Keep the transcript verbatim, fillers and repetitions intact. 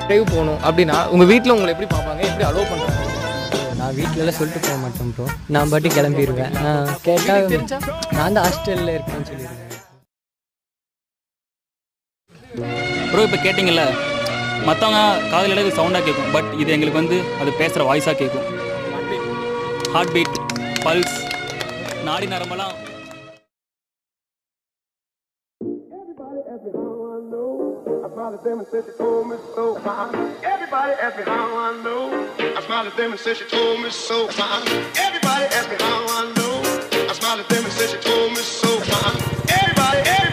Drive போகணும் அப்படின்னா உங்கள் வீட்டில் உங்களை எப்படி பார்ப்பாங்க, எப்படி அலோவ் பண்ணுறாங்க? நான் வீட்டிலலாம் சொல்லிட்டு போக மாட்டேன் ப்ரோ, நான் பாட்டி கிளம்பிடுவேன். நான் கேட்டால் தெரிஞ்சா நான் தான் ஹாஸ்டலில் இருக்கேன்னு சொல்லிடுவேன். ப்ரோ இப்போ கேட்டிங்கல்ல, மற்றவங்க காதில் இது சவுண்டாக கேட்கும், பட் இது எங்களுக்கு வந்து அது பேசுகிற வாய்ஸாக கேட்கும். ஹார்ட் பீட், பல்ஸ், நாடி நரம்பெல்லாம். Everybody asked me how I know. I smiled at them and said she told me so. Everybody asked me how I know. I smiled at them and said she told me so. Everybody asked me how I know. I smiled at them and said she told me so. Everybody.